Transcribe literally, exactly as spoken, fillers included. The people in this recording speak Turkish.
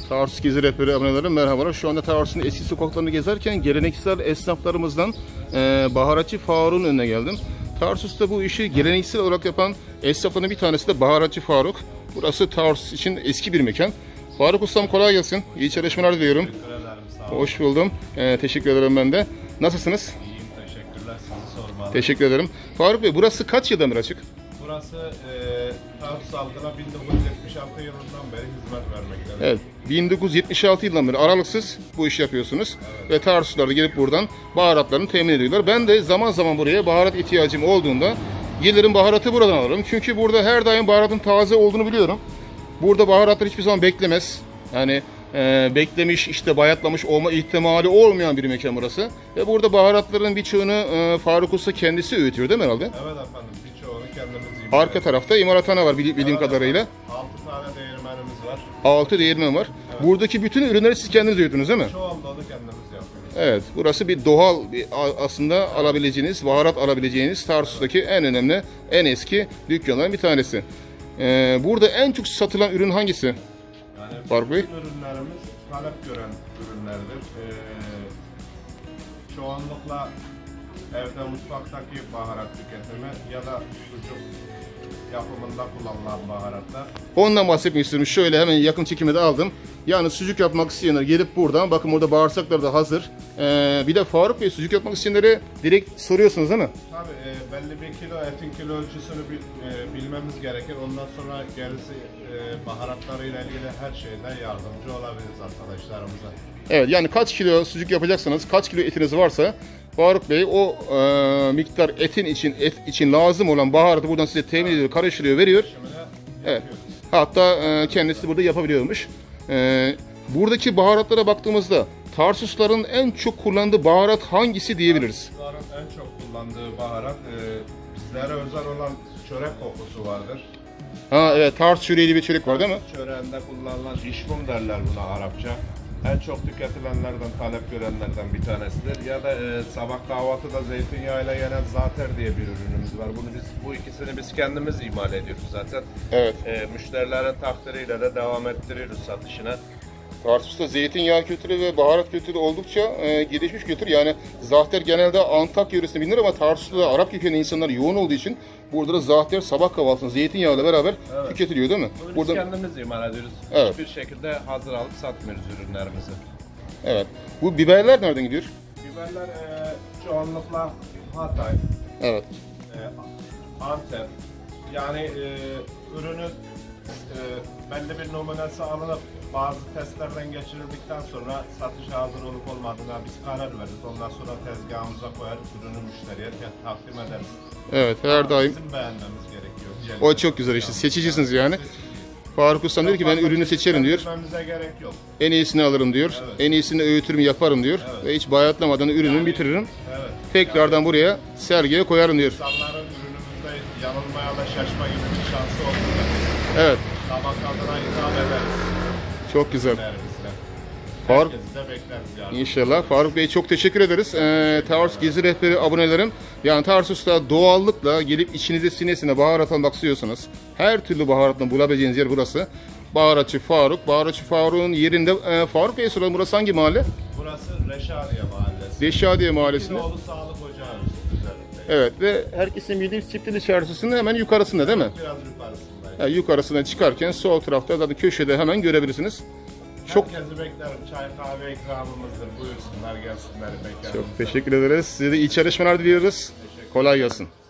Tarsus Gezi Rehberi abonelerim merhabalar. Şu anda Tarsus'un eski sokaklarını gezerken geleneksel esnaflarımızdan e, baharatçı Faruk'un önüne geldim. Tarsus'ta bu işi geleneksel olarak yapan esnafların bir tanesi de baharatçı Faruk. Burası Tarsus için eski bir mekan. Faruk Ustam kolay gelsin. İyi çalışmalar diliyorum. Teşekkür ederim, sağ olun. Hoş buldum. E, teşekkür ederim ben de. Nasılsınız? İyiyim, teşekkürler. Sizi sormalı. Teşekkür ederim. Faruk Bey, burası kaç yıldan beri açık? Burası e, Tarsus halkına bin dokuz yüz yetmiş altı yılından beri hizmet vermektedir. Evet, bin dokuz yüz yetmiş altı yılından beri aralıksız bu işi yapıyorsunuz. Evet. Ve Tarsuslular da gelip buradan baharatlarını temin ediyorlar. Ben de zaman zaman buraya baharat ihtiyacım olduğunda gelirim, baharatı buradan alırım. Çünkü burada her daim baharatın taze olduğunu biliyorum. Burada baharatlar hiçbir zaman beklemez. Yani e, beklemiş, işte bayatlamış olma ihtimali olmayan bir mekan burası. Ve burada baharatların birçoğunu e, Faruk Usta kendisi öğütüyor değil mi herhalde? Evet efendim, birçoğunu kendimiz imal Arka tarafta imalathane var bildiğim evet kadarıyla. altı tane değirmenimiz var. altı değirmen var. Evet. Buradaki bütün ürünleri siz kendiniz öğütünüz değil mi? Çoğunluğunu kendimiz yapıyoruz. Evet, burası bir doğal bir, aslında alabileceğiniz, baharat alabileceğiniz Tarsus'taki en önemli, en eski dükkanların bir tanesi. Ee, burada en çok satılan ürün hangisi? Yani Faruk Bey? bütün ürünlerimiz talep gören ürünlerdir. Ee, çoğunlukla evde mutfaktaki baharat tüketimi ya da sucuk yapımında kullanılan baharatlar. Ondan bahsetmek istiyorum. Şöyle hemen yakın çekimi de aldım. Yani sucuk yapmak isteyenler gelip buradan, bakın burada bağırsakları da hazır. Ee, bir de Faruk Bey, sucuk yapmak isteyenlere direkt soruyorsunuz değil mi? Tabii e, belli bir kilo etin kilo ölçüsünü bil, e, bilmemiz gerekir. Ondan sonra gerisi e, baharatlarıyla ilgili her şeyden yardımcı olabiliriz arkadaşlarımıza. Evet, yani kaç kilo sucuk yapacaksanız, kaç kilo etiniz varsa Faruk Bey o e, miktar etin için et için lazım olan baharatı buradan size temin ediyor, karıştırıyor, veriyor. Evet. Hatta e, kendisi burada yapabiliyormuş. E, buradaki baharatlara baktığımızda Tarsusların en çok kullandığı baharat hangisi diyebiliriz? Tarsusların en çok kullandığı baharat e, bizlere özel olan çörek kokusu vardır. Ha evet, Tarsus çöreği bir çörek var değil mi? Çöreğinde kullanılan işmum derler buna Arapça. En çok tüketilenlerden, talep görenlerden bir tanesidir. Ya da e, sabah kahvaltıda zeytinyağıyla yenen zater diye bir ürünümüz var. Bunu biz, bu ikisini biz kendimiz imal ediyoruz zaten. Evet. E, müşterilerin takdiriyle de devam ettiriyoruz satışına. Tarsus'ta zeytinyağı kültürü ve baharat kültürü oldukça e, gelişmiş kültür. Yani zahter genelde Antakya yöresinde bilinir ama Tarsus'ta da Arap kökenli insanlar yoğun olduğu için burada da zahter sabah kahvaltısında zeytinyağıyla beraber evet. tüketiliyor değil mi? Bunu biz burada... kendimiz imal ediyoruz. Evet. Hiçbir şekilde hazır alıp satmıyoruz ürünlerimizi. Evet. Bu biberler nereden gidiyor? Biberler e, çoğunlukla Hatay, evet. e, Antep. Yani e, ürünün e, belli bir numunesi alınıp bazı testlerden geçirildikten sonra satışa hazır olup olmadığına biz karar veririz. Ondan sonra tezgahımıza koyar, ürünü müşteriye takdim ederiz. Evet, her daim. Bizim beğenmemiz gerekiyor. O çok güzel işte, seçicisiniz yani. Faruk Ustam diyor ki ben ürünü seçerim diyor. Gerek yok. En iyisini alırım diyor. Evet. En iyisini öğütürüm, yaparım diyor. Evet. Ve hiç bayatlamadan ürünümü yani, bitiririm. Evet. Tekrardan yani, buraya sergiye koyarım diyor. İnsanların ürünümüzde yanılmaya da şaşma gibi bir şansı olmuyor. Evet. Damak tadına hitap ederiz. Çok güzel. Faruk, de bekleriz yani. İnşallah. Faruk Bey çok teşekkür ederiz. Ee, Tarsus Gezi Rehberi abonelerim. Yani Tarsus'ta doğallıkla gelip içinize sinesine baharat almak istiyorsanız her türlü baharatını bulabileceğiniz yer burası. Baharatçı Faruk. Baharatçı Faruk'un yerinde e, Faruk Bey'e soralım. Burası hangi mahalle? Burası Reşadiye Mahallesi. Reşadiye Mahallesi'nde. İkinoğlu Sağlık Ocağı üzerinde. Evet ve herkesin bildiği Çiftli Çarşısı'nın hemen yukarısında değil mi? Biraz yukarısında. Yani yukarısına çıkarken sol tarafta zaten köşede hemen görebilirsiniz. Çok Herkesi beklerim. Çay kahve ikramımızdır. Buyursunlar gelsinler mekanımıza. Çok teşekkür ederiz. Size de iyi çalışmalar diliyoruz. Kolay gelsin.